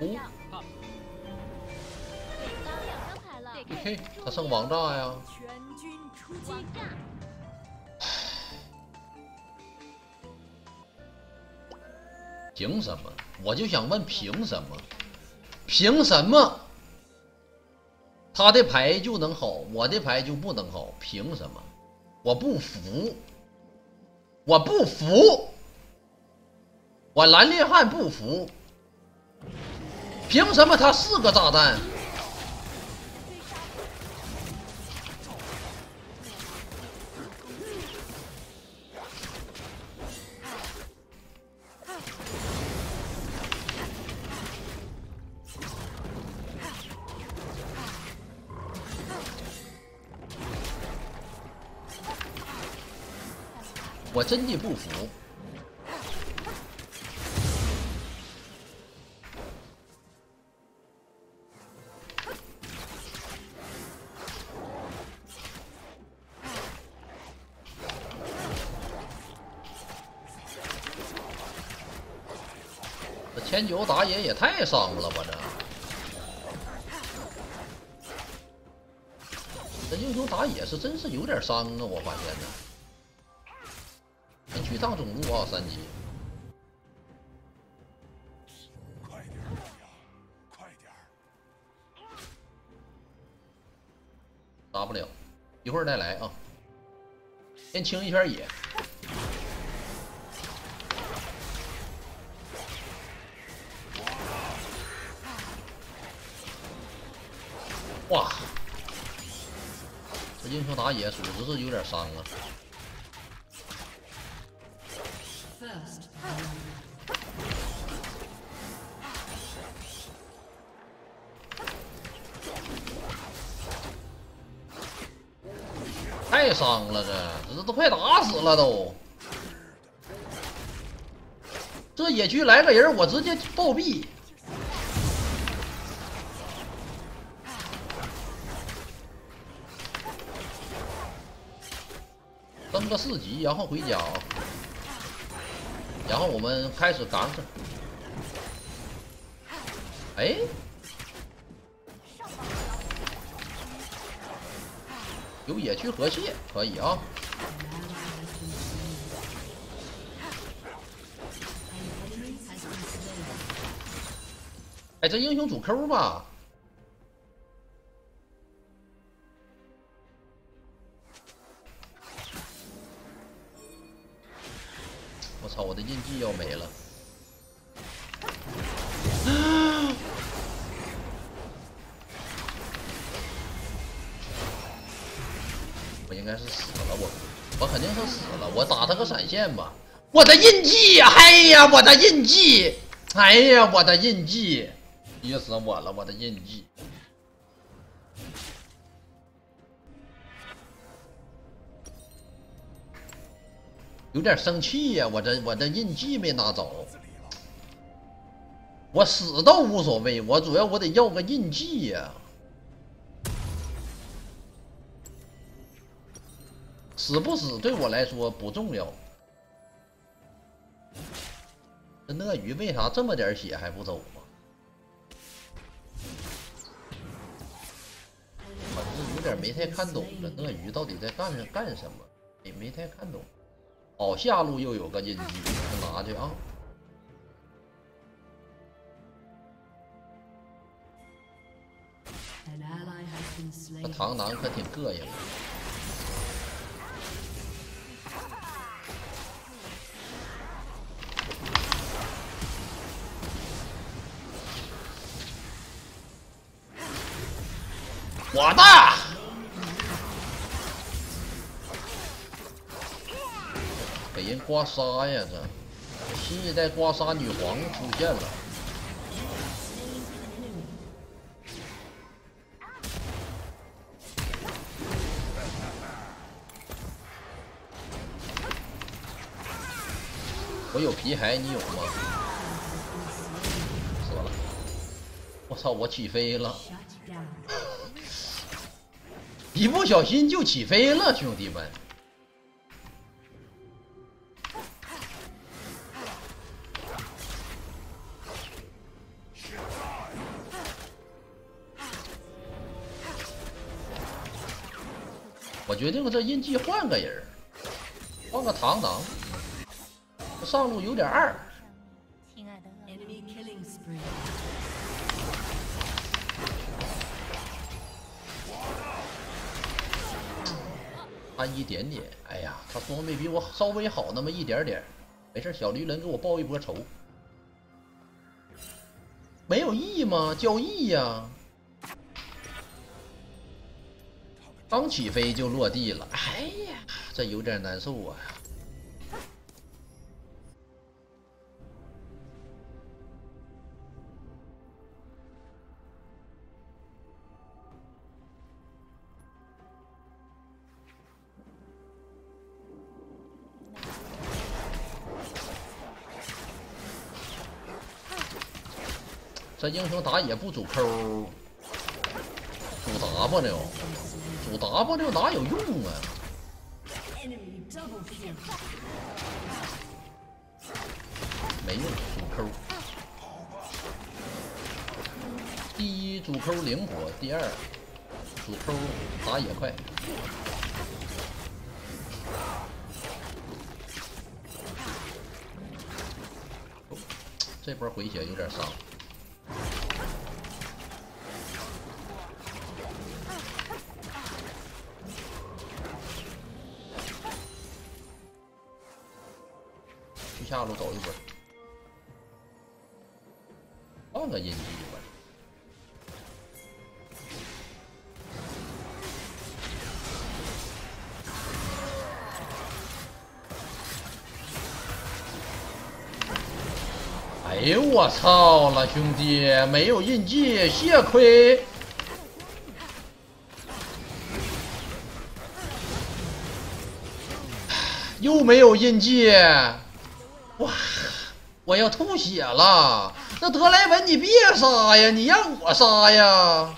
OK， 他剩王炸呀。凭什么？我就想问，凭什么？凭什么？他的牌就能好，我的牌就不能好？凭什么？我不服！我不服！我蓝烈汉不服！凭什么他是个炸弹？我真的不服。这前9打野也太伤了吧这英雄打野是真是有点伤啊！我发现呢。去趟中路啊，3级。 快点呀，快点！ 打不了，一会儿再来啊。先清一圈野。哇，这英雄打野属实是有点伤啊。太伤了，这都快打死了都。这野区来个人，我直接暴毙。登个4级，然后回家啊。然后我们开始干涉。哎。有野区河蟹可以啊。哎，这英雄主 Q 吧？我操，我的印记要没了。我应该是死了，我肯定是死了。我打他个闪现吧。我的印记，哎呀，我的印记，哎呀，我的印记，逼死我了，我的印记。有点生气呀，我这印记没拿着。我死都无所谓，我主要我得要个印记呀。死不死对我来说不重要。这鳄鱼为啥这么点血还不走啊？我是有点没太看懂这鳄鱼到底在干什么，也没太看懂。哦，下路又有个印记，就拿去啊。这螳螂可挺膈应。我的给人刮痧呀！这新一代刮痧女皇出现了。我有皮骸，你有吗？死了！我操！我起飞了，一不小心就起飞了，兄弟们！ 决定这印记换个人，换个堂堂，上路有点二。 亲爱的恶魔， 差一点点，哎呀，他装备比我稍微好那么一点点，没事，小驴人给我报一波仇，没有义吗？交易呀！刚起飞就落地了，哎呀，这有点难受啊。这英雄打野不主 Q， 主 W， 主 W 哪有用啊？没用，主 Q。第一，主 Q 灵活；第二，主 Q 打野快。这波回血有点伤。去下路走一波，换个印记吧。哎呦我操了，兄弟，没有印记，血亏。又没有印记，哇！我要吐血了！那德莱文，你别杀呀，你让我杀呀！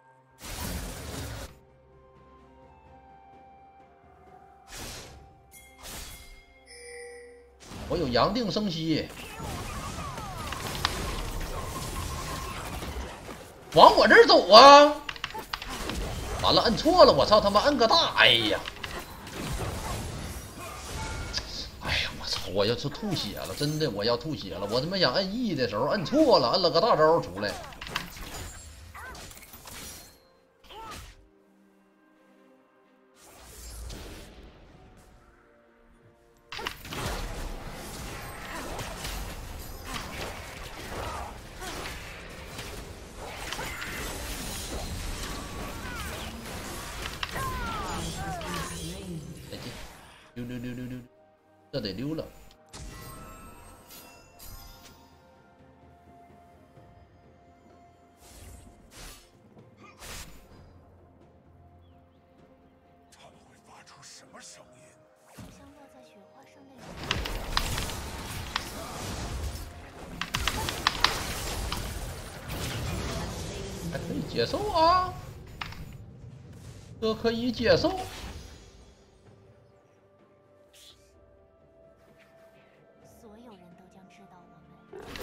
我有阳定生息，往我这儿走啊！完了，摁错了，我操他妈，摁个大！哎呀！我要是吐血了，真的我要吐血了！我他妈想摁 E 的时候摁错了，摁了个大招出来。再见，溜溜溜溜溜，这得溜了。 什么声音？ 像落在雪花上的雨。 还可以接受啊，这可以接受。 所有人都将知道我们。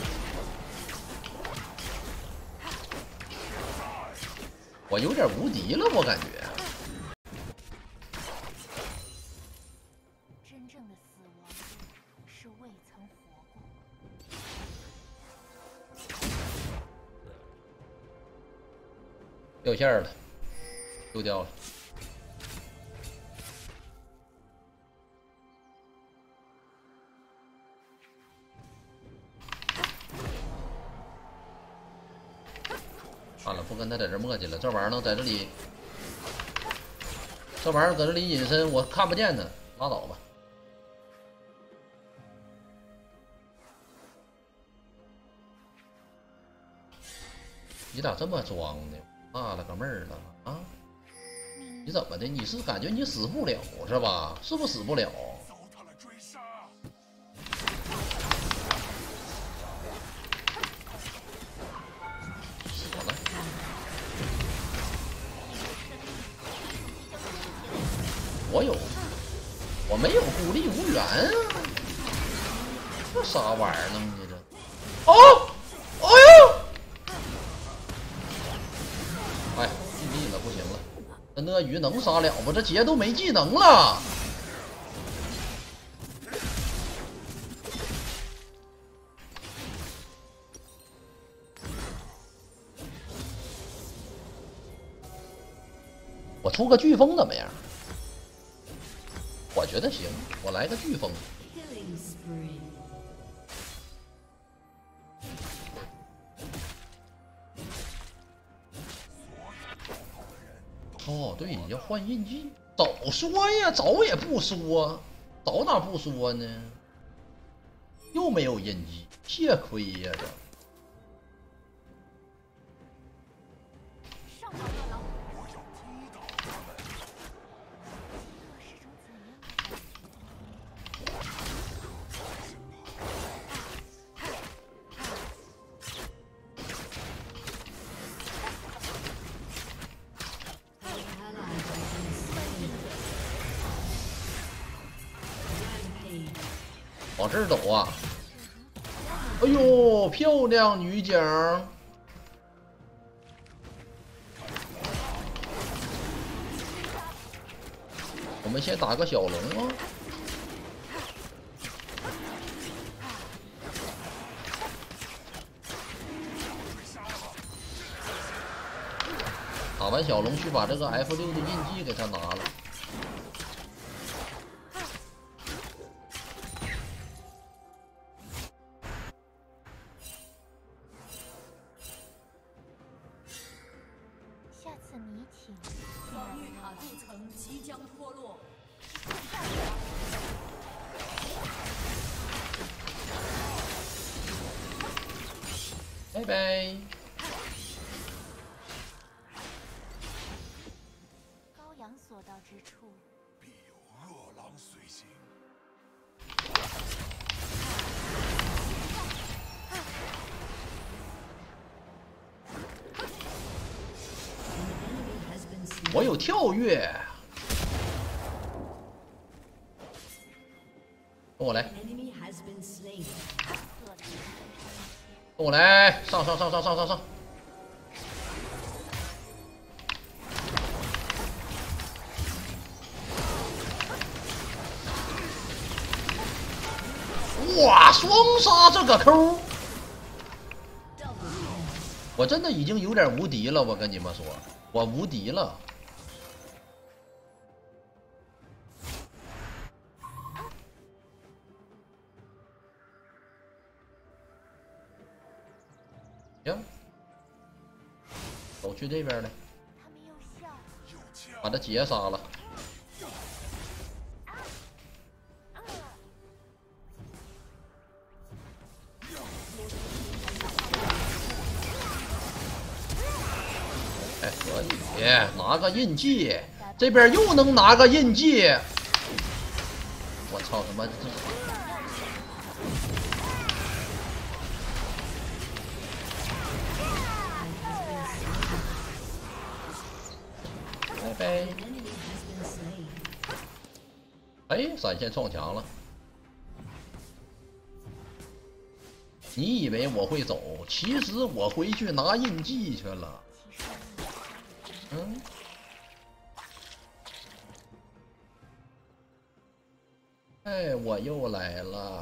我有点无敌了，我感觉。 真正的死亡是未曾活过。 掉线了，丢掉了。算了，不跟他在这磨叽了，这玩意儿能在这里，这玩意儿搁这里隐身，我看不见他，拉倒吧。你咋这么装呢？纳了个闷儿了啊！你怎么的？你是感觉你死不了是吧？是不是死不了？ 糟蹋了追杀！ 死了。我没有孤立无援啊！这啥玩意儿弄的这？哦，哎呦！哎，尽力了，不行了。 这鳄鱼能杀了不？这杰都没技能了。我出个飓风怎么样？我觉得行，我来个飓风。哦，对，要换印记，早说呀，早也不说，早哪不说呢？又没有印记，血亏呀这。 上方恶狼，我要击倒他们。这是种怎样的感往这儿走啊！哎呦，漂亮女警！我们先打个小龙啊！打完小龙去把这个 F6的印记给他拿了。 下次你请。 防御塔筑层即将脱落。 拜拜。 羔羊所到之处， 必有恶狼随行。 我有跳跃，跟我来，跟我来，上！哇，双杀这个抠！我真的已经有点无敌了，我跟你们说，我无敌了。行，走去这边来， 他们又笑。 把他姐杀了。哎，可以拿个印记，这边又能拿个印记。我操他妈！拜拜。哎，闪现撞墙了。你以为我会走？其实我回去拿印记去了。嗯。哎，我又来了。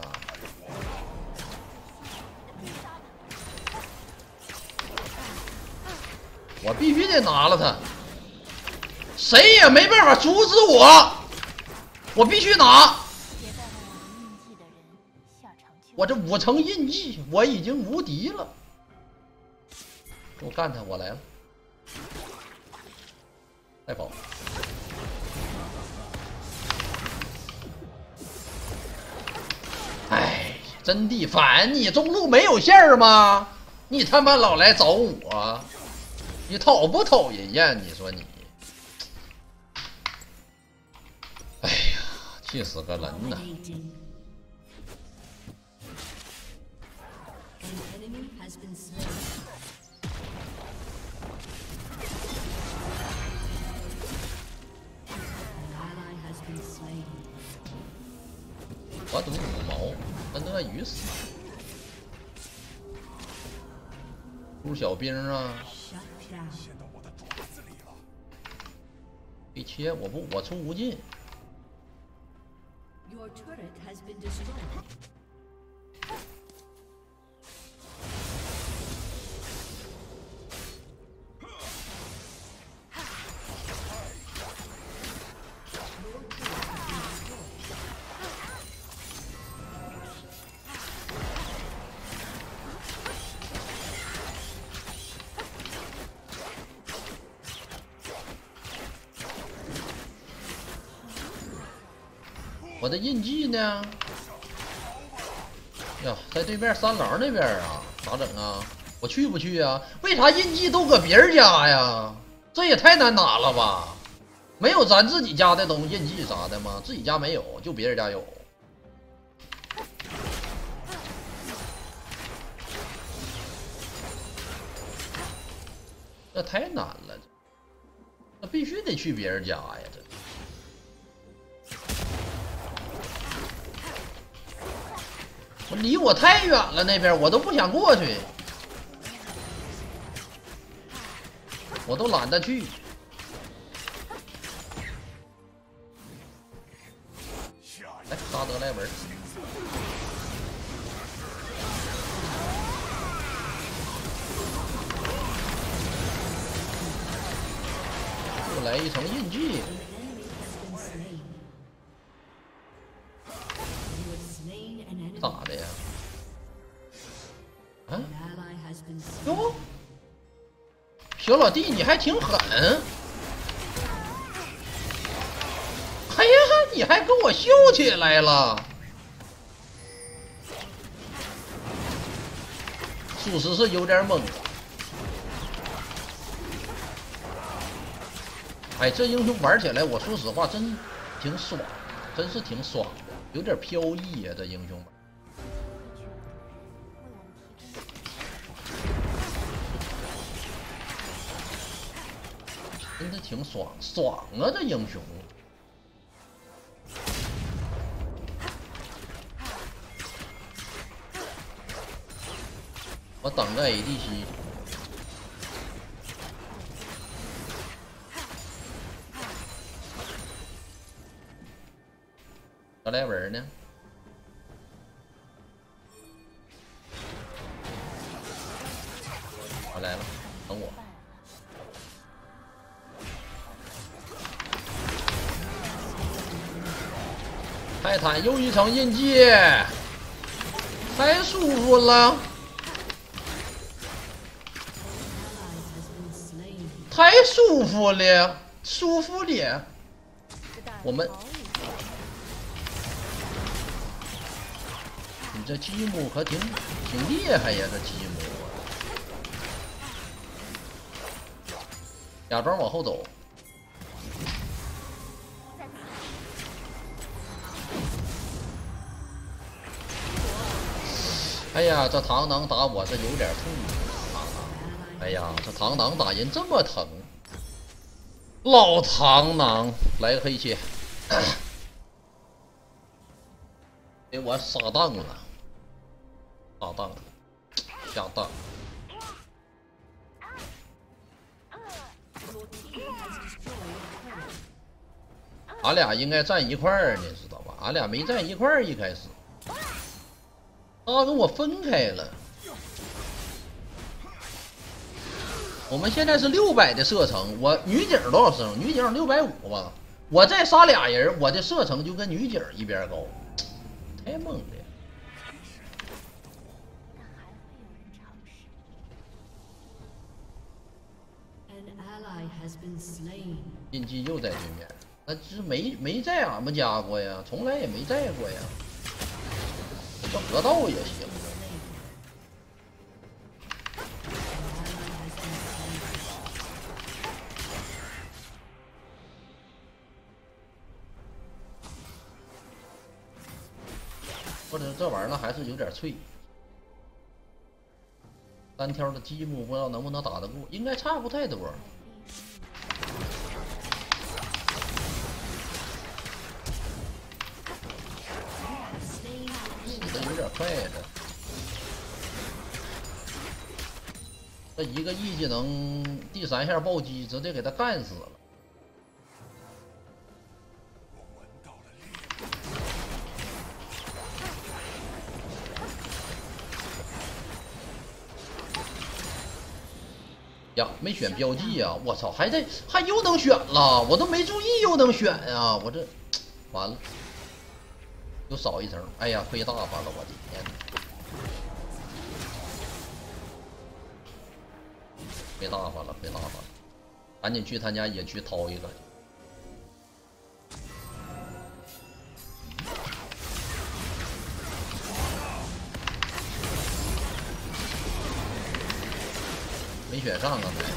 我必须得拿了他，谁也没办法阻止我，我必须拿。我这5层印记，我已经无敌了。给我干他！我来了，再跑。哎，真地烦！你中路没有线儿吗？你他妈老来找我，你讨不讨人厌？你说你，哎呀，气死个人呐！我赌5毛，那鳄鱼死。出小兵啊！ 陷到我的爪子里了。 可以切，我不，我出无尽。 Your turret has been destroyed. 我的印记呢？呀，在对面三郎那边啊，咋整啊？我去不去啊？为啥印记都搁别人家呀？这也太难拿了吧！没有咱自己家的东西印记啥的吗？自己家没有，就别人家有。这太难了，这必须得去别人家呀！这。 离我太远了，那边我都不想过去，我都懒得去。来，沙德莱文，又来一层印记，咋的呀？ 啊！哟，小老弟，你还挺狠！哎呀，你还跟我秀起来了！属实是有点猛。哎，这英雄玩起来，我说实话，真挺爽，真是挺爽的，有点飘逸呀、这英雄玩。 真的挺爽啊！这英雄，我等个 ADC， 格莱文呢？我来了，等我。 泰坦又一层印记，太舒服了，太舒服了，舒服了。我们，你这积木可挺厉害呀，这积木。假装往后走。 哎呀，这螳螂打我这有点痛啊！哎呀，这螳螂打人这么疼，老螳螂来个黑切，给我撒当了，撒当了，下当。俺俩应该站一块儿呢，知道吧？俺俩没站一块儿，一开始。 他跟我分开了。我们现在是600的射程，我女警多少射程？女警650吧。我再杀俩人，我的射程就跟女警一边高，太猛了。印记又在对面，那是没在俺们家过呀，从来也没在过呀。 这河道也行。或者这玩意儿还是有点脆。单挑的积木不知道能不能打得过，应该差不太多。死的有点快的。这一个 E 技能第3下暴击，直接给他干死了。 呀，没选标记呀！我操，还又能选了，我都没注意又能选呀！我这完了，又少一层。哎呀，亏大发了，我的天！亏大发了，亏大发了！赶紧去他家野区掏一个。没选上刚才。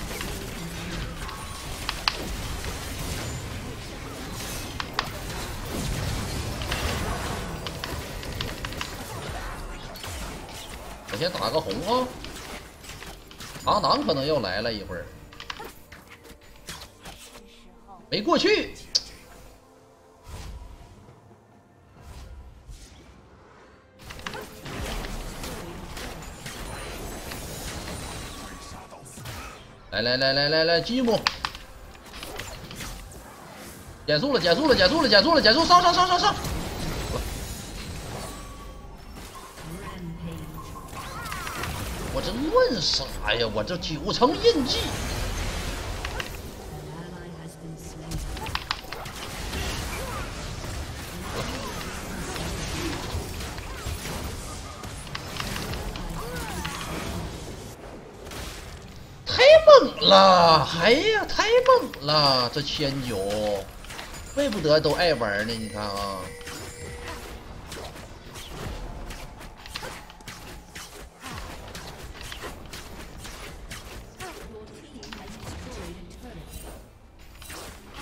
我先打个红啊！螳螂可能要来了一会儿，没过去。来，积木，减速了，上！我这乱杀呀！我这9层印记， An ally has been slain. 太猛了！哎呀，太猛了！这1009，怪不得都爱玩呢。你看啊。 Your team has destroyed a turret.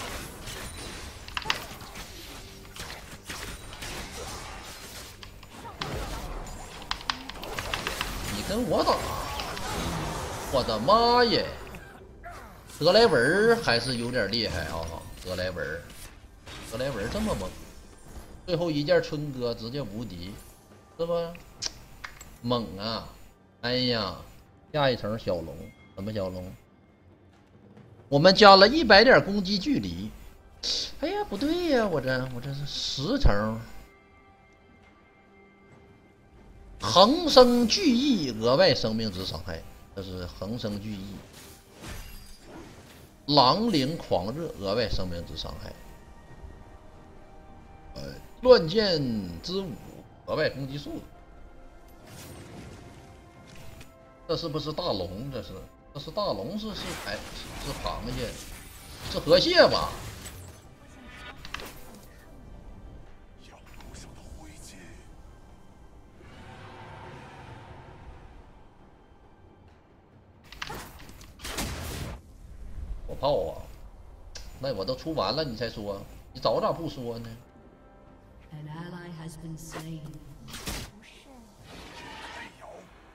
你跟我打，我的妈耶！德莱文还是有点厉害啊！德莱文这么猛，最后一件春哥直接无敌，是吧？猛啊！哎呀，下一层小龙，什么小龙？我们加了100点攻击距离。哎呀，不对呀，我这是10层。恒生巨翼额外生命值伤害，这是恒生巨翼。狼灵狂热额外生命值伤害。乱箭之舞额外攻击速度。这是不是大龙？这是大龙是螃蟹，是河蟹吧？ 阳光上的灰烬。 我炮啊！那我都出完了，你才说，你早咋不说呢？ An ally has been slain. 太摇。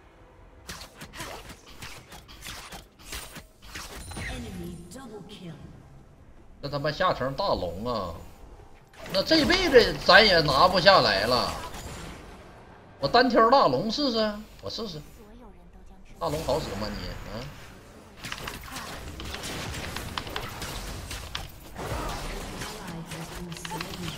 Enemy double kill. 这他妈下层大龙啊！那这辈子咱也拿不下来了。我单挑大龙试试，我试试。大龙好使吗你？啊？ Ally has been slain.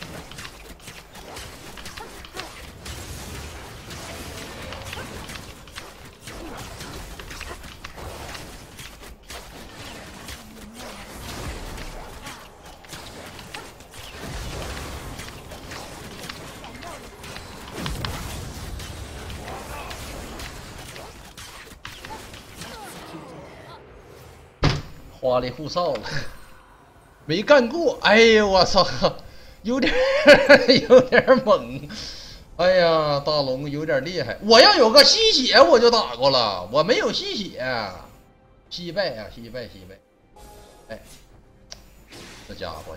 花里胡哨了，没干过。哎呦我操，有点猛。哎呀，大龙有点厉害。我要有个吸血我就打过了，我没有吸血，惜败啊，惜败。哎，这家伙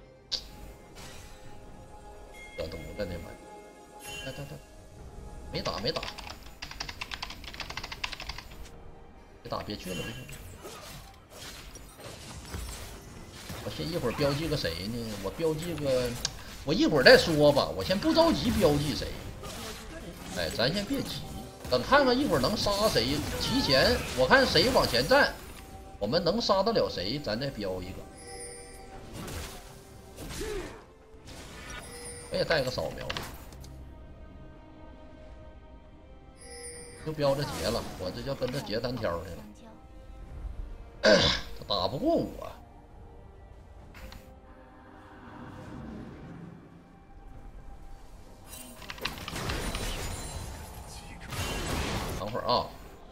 扯犊子呢嘛！来，没打，别打，别去了。我先一会儿标记个谁呢？我标记个，我一会儿再说吧。我先不着急标记谁。哎，咱先别急，等看看一会儿能杀谁。提前我看谁往前站，我们能杀得了谁，咱再标一个。我也带个扫描，就标着杰了。我这就跟着杰单挑去了。 他打不过我。等会儿啊，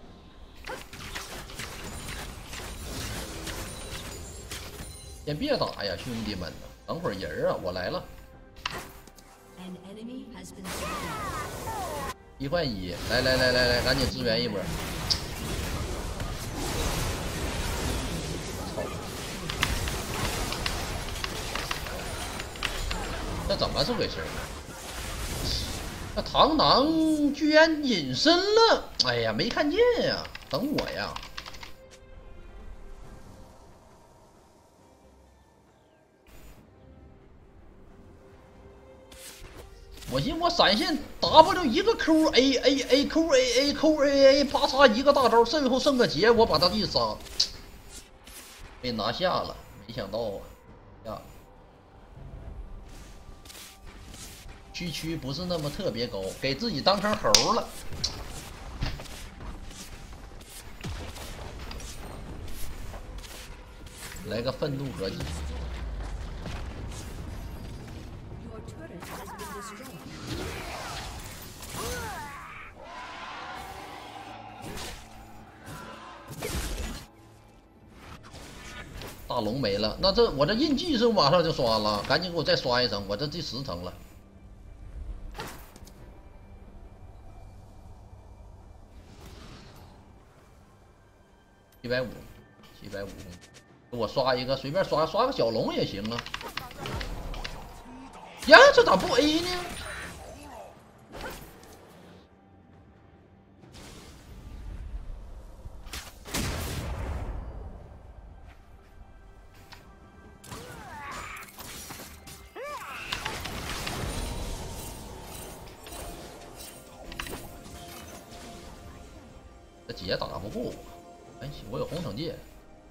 先别打呀，兄弟们！等会儿人啊，我来了。 An enemy has been slain. 1换1，来，赶紧支援一波！操！这怎么是回事？那螳螂居然隐身了！哎呀，没看见呀！等我呀！我寻我闪现 W 一个 Q A A A Q A A Q A A， 啪嚓一个大招，最后剩个劫，我把他一杀，被拿下了，没想到啊，呀，区不是那么特别高，给自己当成猴了。来个愤怒合击。 Your turret has been destroyed. 大龙没了，那这我这印记是不是马上就刷了？赶紧给我再刷一层，我这第10层了。750，给我刷一个，随便刷个小龙也行啊。呀，这咋不 A 呢？这姐打不过我，哎，我有红惩戒。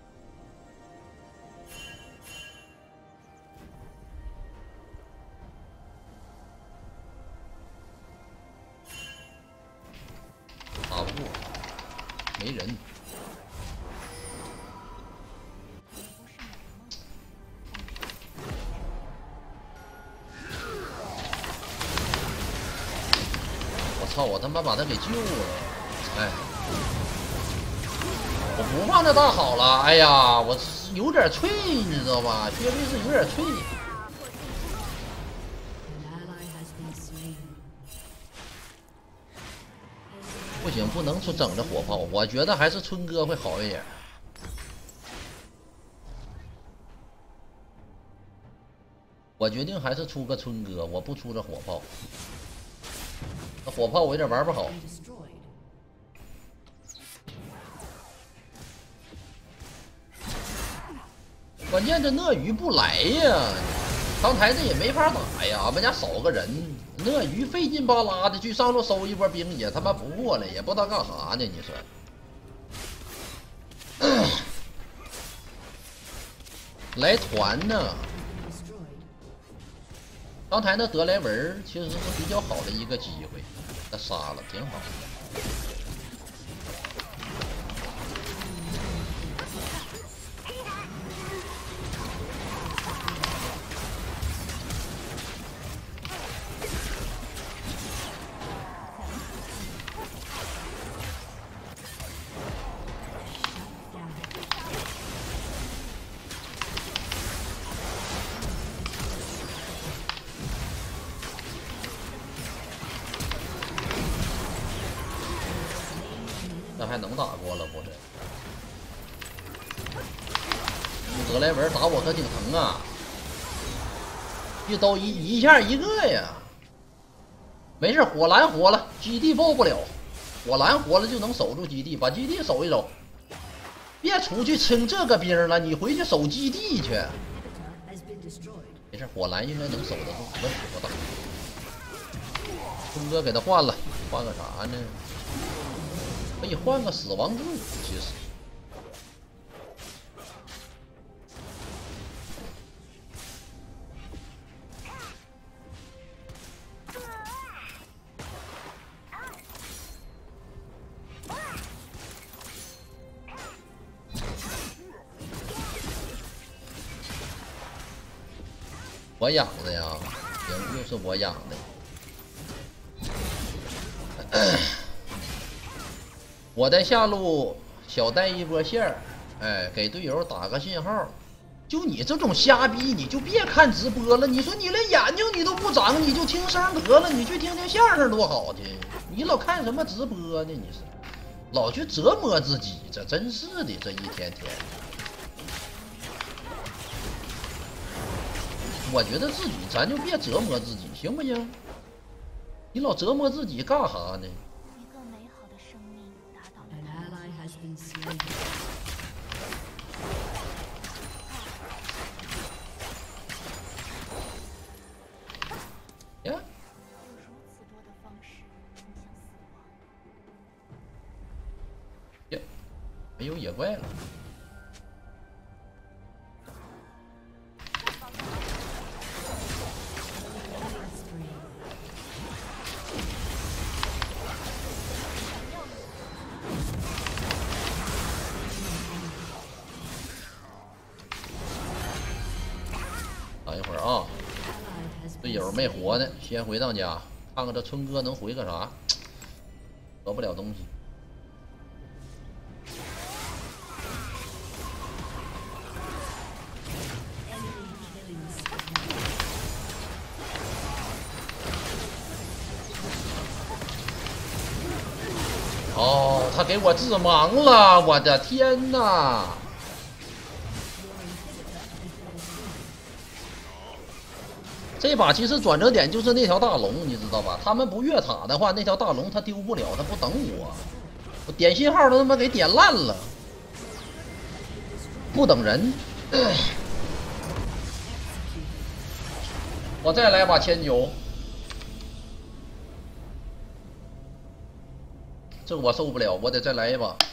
打不过，没人。我操！我他妈把他给救了，哎。 我不放这大好了，哎呀，我有点脆，你知道吧？绝对是有点脆。 An ally has been slain. 不行，不能出整这火炮，我觉得还是春哥会好一点。我决定还是出个春哥，我不出这火炮。那火炮我有点玩不好。 Been destroyed. 关键这鳄鱼不来呀，刚才这也没法打呀，俺们家少个人，鳄鱼费劲巴拉的去上路收一波兵，也他妈不过来，也不知道干啥呢，你说？来团呢？ Destroyed. 刚才那德莱文其实是比较好的一个机会，他杀了，挺好。那还能打过了不是？德莱文打我可挺疼啊！一刀一下一个呀！没事，火蓝活了，基地爆不了，火蓝活了就能守住基地，把基地守一守。别出去清这个兵了，你回去守基地去。 Inhibitor has been destroyed. 没事，火蓝应该能守得住，问题不大。春哥给他换了，换个啥呢？可以换个死亡柱，其实。 我养的呀，行，又是我养的。我在下路小带一波线儿，哎，给队友打个信号。就你这种瞎逼，你就别看直播了。你说你连眼睛你都不长，你就听声得了，你去听听相声多好去。你老看什么直播呢？你是老去折磨自己，这真是的，这一天天。我觉得自己咱就别折磨自己，行不行？你老折磨自己干啥呢？ 一个美好的生命打倒了 An 他。 ally has been slain. 呀， 有如此多的方式通向死亡。 呀，没有野怪了。 等一会儿啊，队友没活呢，先回趟家，看看这春哥能回个啥，得不了东西。哦，他给我致盲了，我的天哪！ 这把其实转折点就是那条大龙，你知道吧？他们不越塔的话，那条大龙他丢不了，他不等我。我点信号都他妈给点烂了，不等人。我再来把1000，这我受不了，我得再来一把。